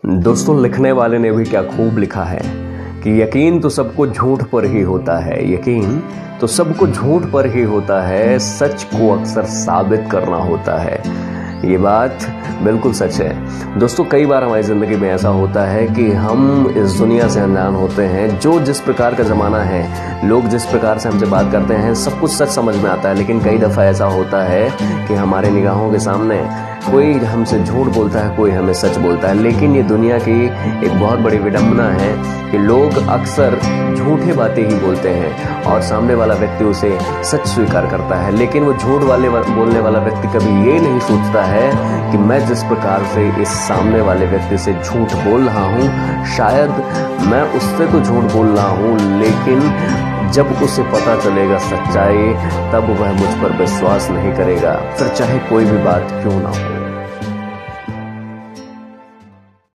दोस्तों, लिखने वाले ने भी क्या खूब लिखा है कि यकीन तो सबको झूठ पर ही होता है। यकीन तो सबको झूठ पर ही होता है, सच को अक्सर साबित करना होता है। ये बात बिल्कुल सच है। दोस्तों, कई बार हमारी ज़िंदगी में ऐसा होता है कि हम इस दुनिया से अनजान होते हैं। जो जिस प्रकार का ज़माना है, लोग जिस प्रकार से हमसे बात करते हैं, सब कुछ सच समझ में आता है। लेकिन कई दफ़ा ऐसा होता है कि हमारे निगाहों के सामने कोई हमसे झूठ बोलता है, कोई हमें सच बोलता है। लेकिन ये दुनिया की एक बहुत बड़ी विडंबना है कि लोग अक्सर झूठी बातें ही बोलते हैं और सामने वाला व्यक्ति उसे सच स्वीकार करता है। लेकिन वो झूठ बोलने वाला व्यक्ति कभी ये नहीं सोचता है कि मैं जिस प्रकार से इस सामने वाले व्यक्ति से झूठ बोल रहा हूँ, शायद मैं उससे तो झूठ बोल रहा हूँ, लेकिन जब उसे पता चलेगा सच्चाई, तब वह मुझ पर विश्वास नहीं करेगा, फिर चाहे कोई भी बात क्यों ना हो।